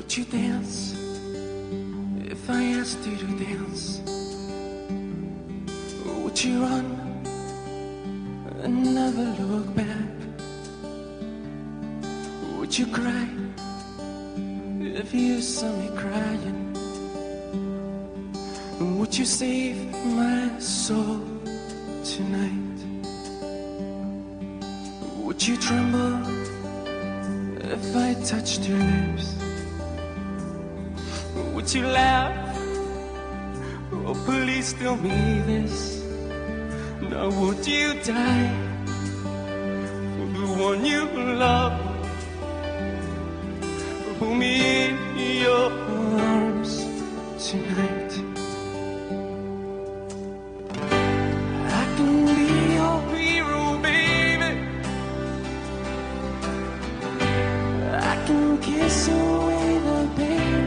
Would you dance if I asked you to dance? Would you run and never look back? Would you cry if you saw me crying? Would you save my soul tonight? Would you tremble if I touched your lips? Would you laugh? Oh, please tell me this. Now would you die for the one you love? Hold me in your arms tonight. I can be your hero, baby. I can kiss away the pain.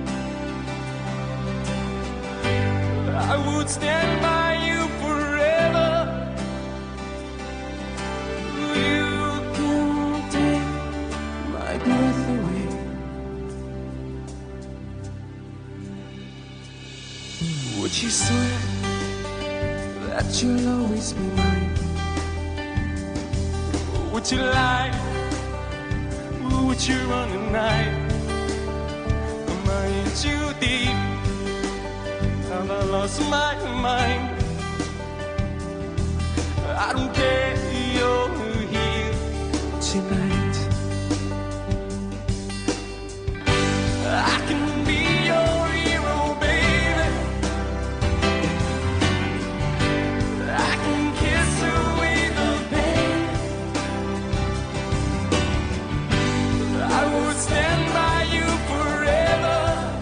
I would stand by you forever. You can take my breath away. Would you swear that you'll always be mine? Would you lie? Would you run at night? Am I in too deep? Have I lost my mind? I don't care, you're here tonight. I can be your hero, baby. I can kiss away the pain. I would stand by you forever.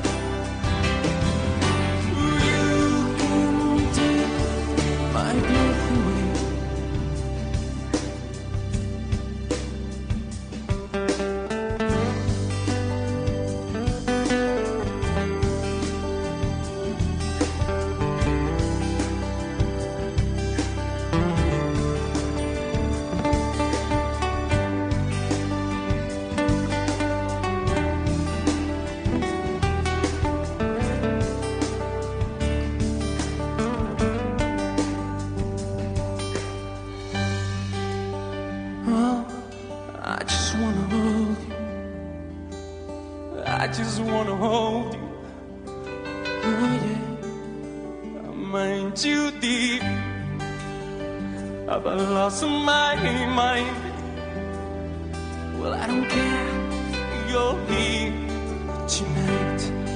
My breath away. I just wanna hold you. I just wanna hold you. Oh yeah, I'm in too deep. Have I lost my mind? Well, I don't care. You're here tonight.